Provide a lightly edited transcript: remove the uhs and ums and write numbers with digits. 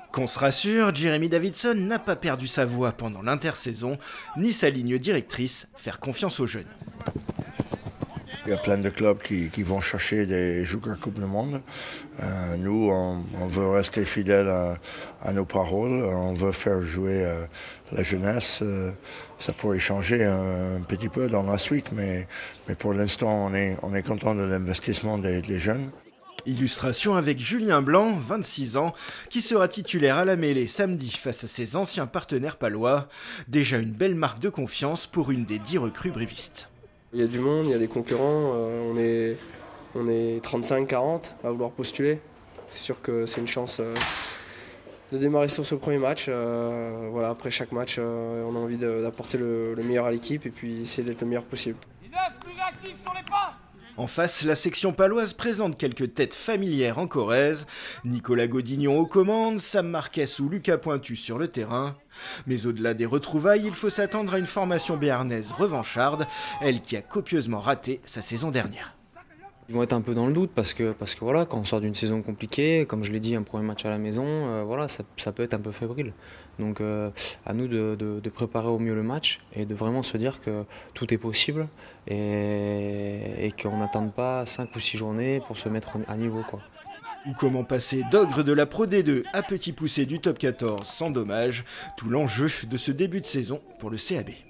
Qu'on se rassure, Jeremy Davidson n'a pas perdu sa voix pendant l'intersaison, ni sa ligne directrice, faire confiance aux jeunes. Il y a plein de clubs qui vont chercher des joueurs Coupe du Monde. Nous, on veut rester fidèles à nos paroles. On veut faire jouer la jeunesse. Ça pourrait changer un petit peu dans la suite, mais pour l'instant, on est content de l'investissement des jeunes. Illustration avec Julien Blanc, 26 ans, qui sera titulaire à la mêlée samedi face à ses anciens partenaires palois. Déjà une belle marque de confiance pour une des 10 recrues brévistes. Il y a du monde, il y a des concurrents, on est 35-40 à vouloir postuler. C'est sûr que c'est une chance de démarrer sur ce premier match. Voilà, après chaque match, on a envie d'apporter le meilleur à l'équipe et puis essayer d'être le meilleur possible. En face, la section paloise présente quelques têtes familières en Corrèze. Nicolas Godignon aux commandes, Sam Marquez ou Lucas Pointu sur le terrain. Mais au-delà des retrouvailles, il faut s'attendre à une formation béarnaise revancharde, elle qui a copieusement raté sa saison dernière. Ils vont être un peu dans le doute parce que voilà, quand on sort d'une saison compliquée, comme je l'ai dit, un premier match à la maison, voilà, ça peut être un peu fébrile. Donc à nous de préparer au mieux le match et de vraiment se dire que tout est possible et qu'on n'attende pas 5 ou 6 journées pour se mettre à niveau, quoi. Ou comment passer d'ogre de la Pro D2 à petit poussé du top 14 sans dommage, tout l'enjeu de ce début de saison pour le CAB.